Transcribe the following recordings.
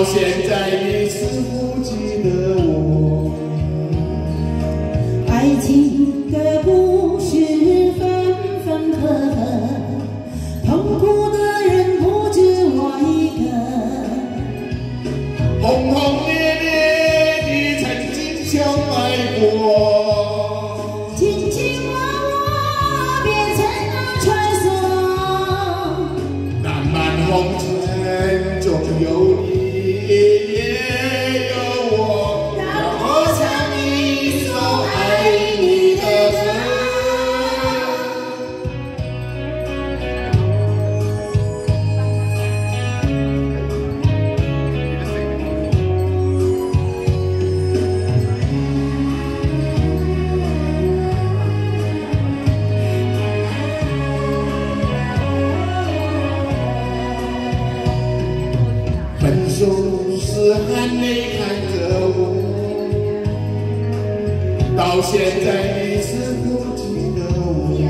到现在你是不记得我。 爱情的故事分分合合，痛苦的人不止我一个。 轰轰烈烈的曾经相爱过， 紧紧握握变成了传说。 漫漫红尘中有你。 分手时含泪看着我，到现在你是不记得我。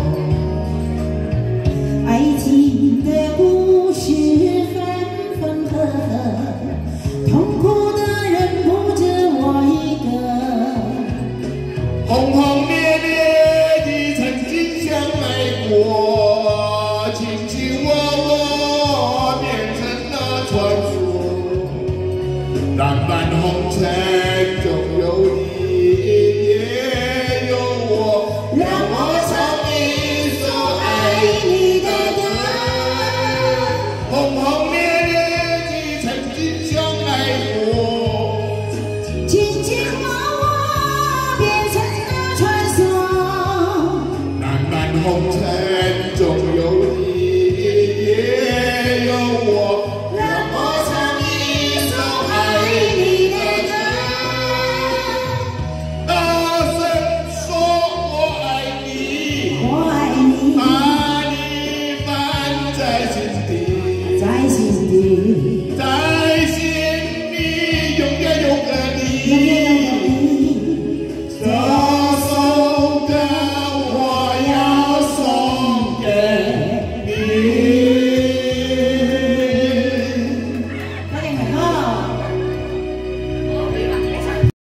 爱情的故事分分合合，痛苦的人不止我一个。 轰轰烈烈的曾经相爱过，卿卿我我变成了传说。 漫漫红尘中有你，也有我，让我唱一首爱你的歌。轰轰烈烈的曾经相爱过， 紧紧握握变成了传说。 漫漫红尘中有你，也有我。